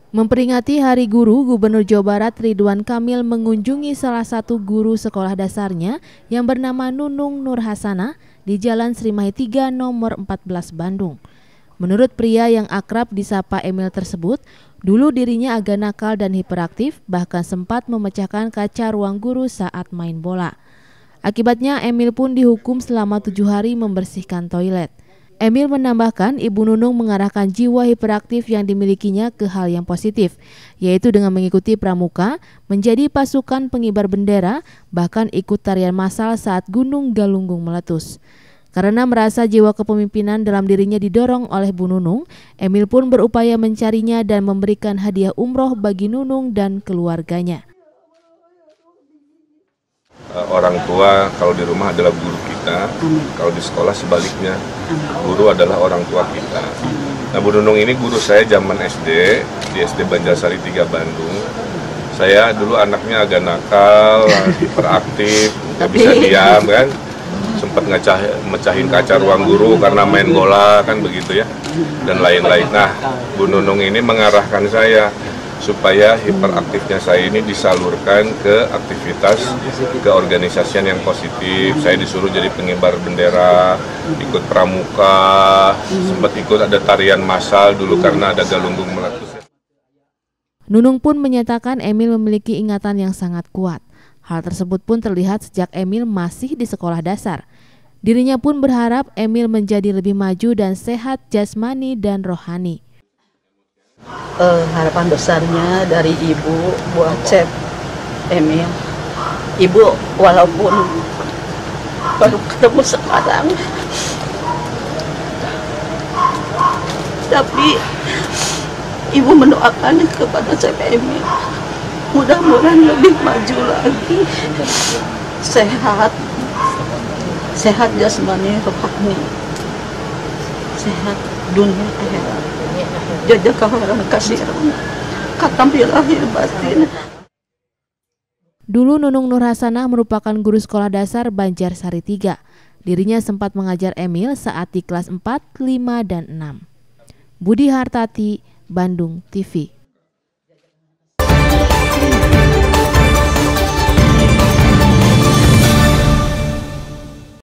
Memperingati Hari Guru, Gubernur Jawa Barat Ridwan Kamil mengunjungi salah satu guru sekolah dasarnya yang bernama Nunung Nur Hasanah di Jalan Srimai 3 nomor 14 Bandung. Menurut pria yang akrab disapa Emil tersebut, dulu dirinya agak nakal dan hiperaktif, bahkan sempat memecahkan kaca ruang guru saat main bola. Akibatnya Emil pun dihukum selama 7 hari membersihkan toilet. Emil menambahkan Ibu Nunung mengarahkan jiwa hiperaktif yang dimilikinya ke hal yang positif, yaitu dengan mengikuti pramuka, menjadi pasukan pengibar bendera, bahkan ikut tarian massal saat Gunung Galunggung meletus. Karena merasa jiwa kepemimpinan dalam dirinya didorong oleh Bu Nunung, Emil pun berupaya mencarinya dan memberikan hadiah umroh bagi Nunung dan keluarganya. Orang tua kalau di rumah adalah guru kita, kalau di sekolah sebaliknya, guru adalah orang tua kita. Nah, Bu Nunung ini guru saya zaman SD, di SD Banjarsari 3 Bandung. Saya dulu anaknya agak nakal, hiperaktif, nggak bisa diam kan, sempat mecahin kaca ruang guru karena main bola kan begitu ya, dan lain-lain. Nah, Bu Nunung ini mengarahkan saya supaya hiperaktifnya saya ini disalurkan ke aktivitas keorganisasian yang positif. Saya disuruh jadi pengibar bendera, ikut pramuka, sempat ikut ada tarian massal dulu karena ada Galunggung meletus. Nunung pun menyatakan Emil memiliki ingatan yang sangat kuat. Hal tersebut pun terlihat sejak Emil masih di sekolah dasar. Dirinya pun berharap Emil menjadi lebih maju dan sehat jasmani dan rohani. Harapan besarnya dari ibu buat Chef Emil. Ibu walaupun baru ketemu sekarang, tapi ibu mendoakan kepada Chef Emil mudah-mudahan lebih maju lagi, sehat jasmani rohani, sehat dunia akhirat. Jajah kawaran kasih katam lahir batin. Dulu Nunung Nur Hasanah merupakan guru sekolah dasar Banjarsari 3. Dirinya sempat mengajar Emil saat di kelas 4, 5, dan 6. Budi Hartati, Bandung TV.